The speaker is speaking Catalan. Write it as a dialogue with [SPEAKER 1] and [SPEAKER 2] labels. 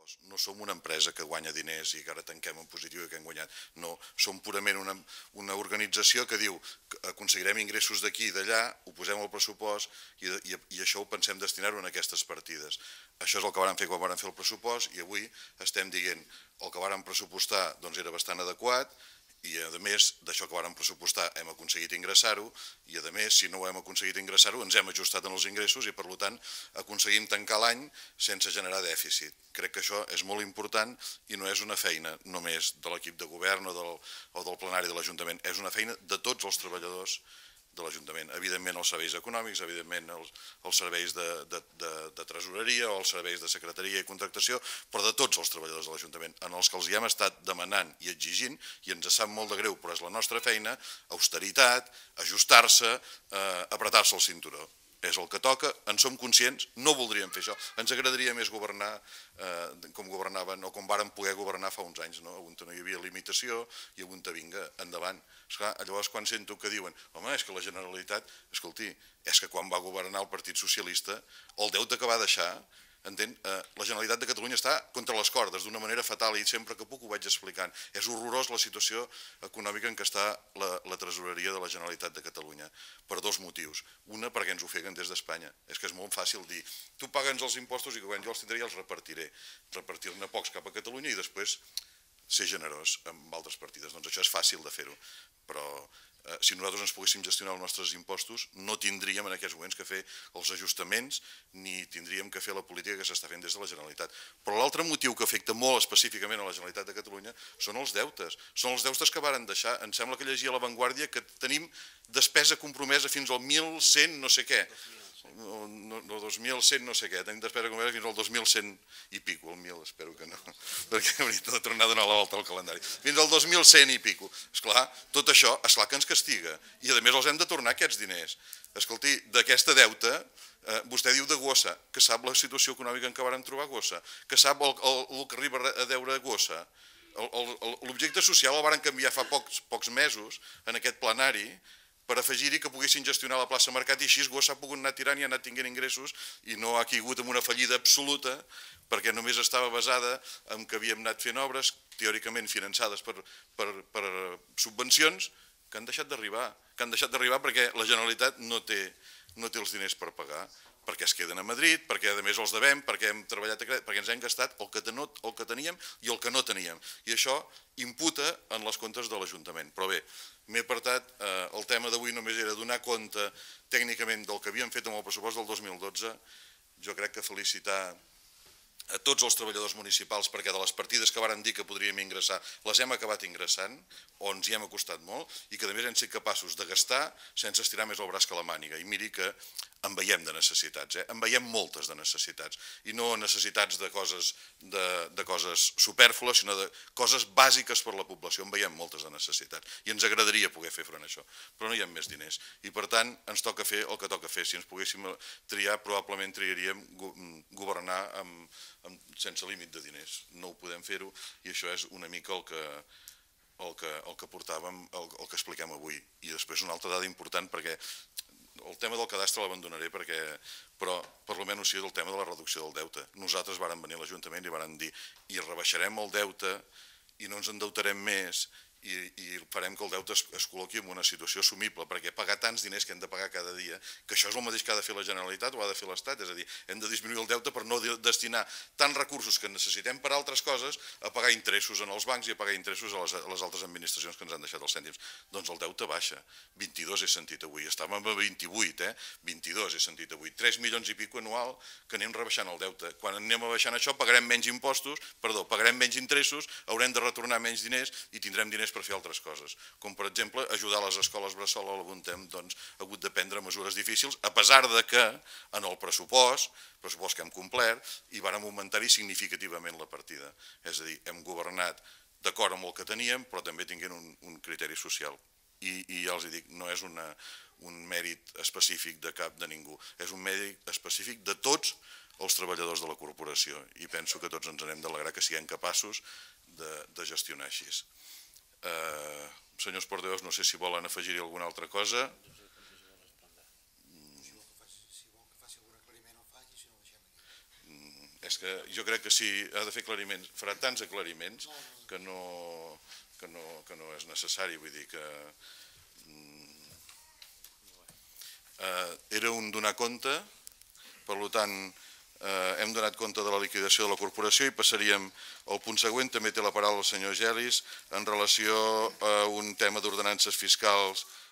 [SPEAKER 1] treballadors. No som una empresa que guanya diners i que ara tanquem en positiu i que hem guanyat. No, som purament una organització que diu que aconseguirem ingressos d'aquí i d'allà, ho posem al pressupost i això ho pensem destinar-ho en aquestes partides. Això és el que vàrem fer quan vàrem fer el pressupost i avui estem dient el que vàrem pressupostar doncs era bastant adequat i a més d'això que vàrem pressupostar hem aconseguit ingressar-ho i a més si no ho hem aconseguit ingressar-ho ens hem ajustat en els ingressos i per tant aconseguim tancar l'any sense generar dèficit. Crec que això és molt important i no és una feina només de l'equip de govern o del plenari de l'Ajuntament, és una feina de tots els treballadors de l'Ajuntament. Evidentment els serveis econòmics, evidentment els serveis de tresoreria o els serveis de secretaria i contractació, però de tots els treballadors de l'Ajuntament, en els que els hi hem estat demanant i exigint, i ens sap molt de greu, però és la nostra feina, austeritat, ajustar-se, apretar-se el cinturó. És el que toca, en som conscients, no voldríem fer això. Ens agradaria més governar com governaven o com vàrem poder governar fa uns anys, on no hi havia limitació i on vinga, endavant. Esclar, llavors quan sento que diuen, home, és que la Generalitat, escolti, és que quan va governar el Partit Socialista, el deute que va deixar, entén? La Generalitat de Catalunya està contra les cordes d'una manera fatal i sempre que puc ho vaig explicant. És horrorós la situació econòmica en què està la tresoreria de la Generalitat de Catalunya per dos motius. Una, perquè ens ofeguen des d'Espanya. És que és molt fàcil dir, tu paga'ns els impostos i quan jo els tindré ja els repartiré. Repartir-ne pocs cap a Catalunya i després ser generós amb altres partides. Doncs això és fàcil de fer-ho, però si nosaltres ens poguéssim gestionar els nostres impostos no tindríem en aquests moments que fer els ajustaments ni tindríem que fer la política que s'està fent des de la Generalitat. Però l'altre motiu que afecta molt específicament a la Generalitat de Catalunya són els deutes. Són els deutes que varen deixar. Em sembla que llegia a La Vanguardia que tenim despesa compromesa fins al 1.100 no sé què. No, 2.100 no sé què, tenim despesa compromesa fins al 2.100 i pico, el 1.000 espero que no, perquè hauria de tornar a donar la volta al calendari. Fins al 2.100 i pico. Esclar, tot això, esclar que ens castiga. I a més els hem de tornar aquests diners. Escolti, d'aquesta deuta, vostè diu de Gossa, que sap la situació econòmica en què vàrem trobar Gossa, que sap el que arriba a deure Gossa. L'objecte social el varen canviar fa pocs mesos en aquest plenari per afegir-hi que poguessin gestionar la plaça Mercat i així Gossa ha pogut anar tirant i ha anat tinguent ingressos i no ha caigut en una fallida absoluta perquè només estava basada en que havíem anat fent obres teòricament finançades per subvencions que han deixat d'arribar perquè la Generalitat no té els diners per pagar, perquè es queden a Madrid, perquè a més els devem, perquè hem treballat, perquè ens hem gastat el que teníem i el que no teníem. I això imputa en les comptes de l'Ajuntament. Però bé, m'he apartat, el tema d'avui només era donar compte tècnicament del que havíem fet amb el pressupost del 2012. Jo crec que felicitar a tots els treballadors municipals perquè de les partides que varen dir que podríem ingressar les hem acabat ingressant o ens hi hem acostat molt i que a més hem sigut capaços de gastar sense estirar més el braç que la màniga i miri que en veiem de necessitats, en veiem moltes de necessitats i no necessitats de coses supèrflues sinó de coses bàsiques per a la població, en veiem moltes de necessitats i ens agradaria poder fer front a això però no hi ha més diners i per tant ens toca fer el que toca fer, si ens poguéssim triar probablement triaríem governar sense límit de diners, no ho podem fer-ho i això és una mica el que portàvem, el que expliquem avui. I després una altra dada important perquè el tema del cadastre l'abandonaré però per almenys sigui el tema de la reducció del deute. Nosaltres vàrem venir a l'Ajuntament i vàrem dir i rebaixarem el deute i no ens endeutarem més i farem que el deute es col·loqui en una situació assumible, perquè pagar tants diners que hem de pagar cada dia, que això és el mateix que ha de fer la Generalitat o ha de fer l'Estat, és a dir, hem de disminuir el deute per no destinar tants recursos que necessitem per altres coses a pagar interessos en els bancs i a pagar interessos a les altres administracions que ens han deixat els cèntims. Doncs el deute baixa, 22 he sentit avui, estàvem a 28, 22 he sentit avui, 3 milions i pico anual que anem rebaixant el deute. Quan anem abaixant això pagarem menys impostos, pagarem menys interessos, haurem de retornar menys diners i tindrem diners per fer altres coses, com per exemple ajudar les escoles bressol on hem hagut de prendre mesures difícils, a pesar de que en el pressupost que hem complert, hi vàrem augmentar-hi significativament la partida. És a dir, hem governat d'acord amb el que teníem, però també tinguent un criteri social. I ja els dic, no és un mèrit específic de cap de ningú, és un mèrit específic de tots els treballadors de la corporació i penso que tots ens n'hem d'alegrar que siguem capaços de gestionar així. Senyors portaveus, no sé si volen afegir-hi alguna altra cosa. És que jo crec que si ha de fer aclariments, farà tants aclariments que no és necessari, vull dir que era un donar compte, per tant hem donat compte de la liquidació de la corporació i passaríem al punt següent. També té la paraula el senyor Gelis en relació a un tema d'ordenances fiscals